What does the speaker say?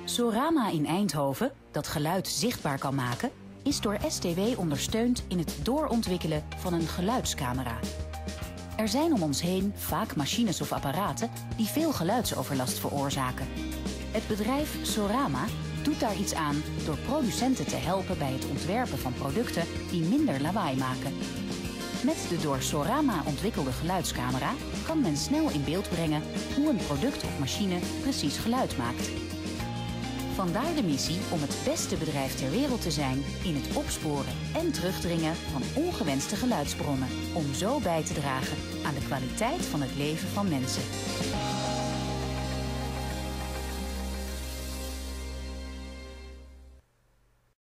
Sorama in Eindhoven, dat geluid zichtbaar kan maken, is door STW ondersteund in het doorontwikkelen van een geluidscamera. Er zijn om ons heen vaak machines of apparaten die veel geluidsoverlast veroorzaken. Het bedrijf Sorama doet daar iets aan door producenten te helpen bij het ontwerpen van producten die minder lawaai maken. Met de door Sorama ontwikkelde geluidscamera kan men snel in beeld brengen hoe een product of machine precies geluid maakt. Vandaar de missie om het beste bedrijf ter wereld te zijn in het opsporen en terugdringen van ongewenste geluidsbronnen, om zo bij te dragen aan de kwaliteit van het leven van mensen.